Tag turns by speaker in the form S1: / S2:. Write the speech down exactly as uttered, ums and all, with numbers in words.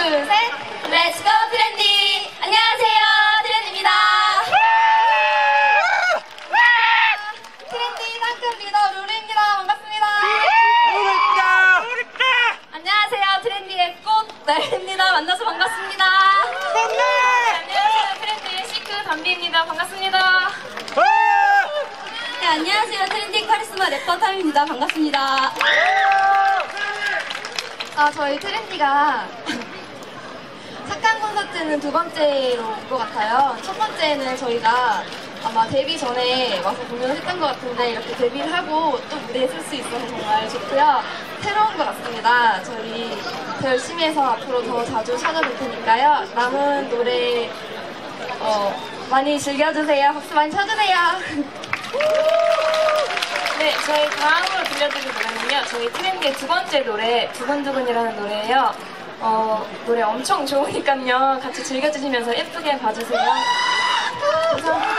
S1: 둘, 셋! 렛츠고 트렌디! 안녕하세요, 트렌디입니다. 트렌디 상큼 리더 루루입니다. 반갑습니다.
S2: 루루입니다.
S1: 안녕하세요, 트렌디의 꽃날입니다. 만나서 반갑습니다. 안녕하세요, 트렌디의 시크 담비입니다. 반갑습니다. 네, 안녕하세요, 트렌디 카리스마 래퍼 탐입니다. 반갑습니다. 아, 저희 트렌디가 착한 콘서트는 두 번째로 온 것 같아요. 첫 번째는 저희가 아마 데뷔 전에 와서 공연을 했던 것 같은데 이렇게 데뷔를 하고 또 무대에 설 수 있어서 정말 좋고요. 새로운 것 같습니다. 저희 더 열심히 해서 앞으로 더 자주 찾아뵐 테니까요. 남은 노래 어, 많이 즐겨주세요. 박수 많이 쳐주세요.
S3: 네, 저희 다음으로 들려드릴 노래는요, 저희 트렌디의 두 번째 노래, 두근두근이라는 노래예요. 어, 노래 엄청 좋으니까요, 같이 즐겨주시면서 예쁘게 봐주세요. 감사합니다.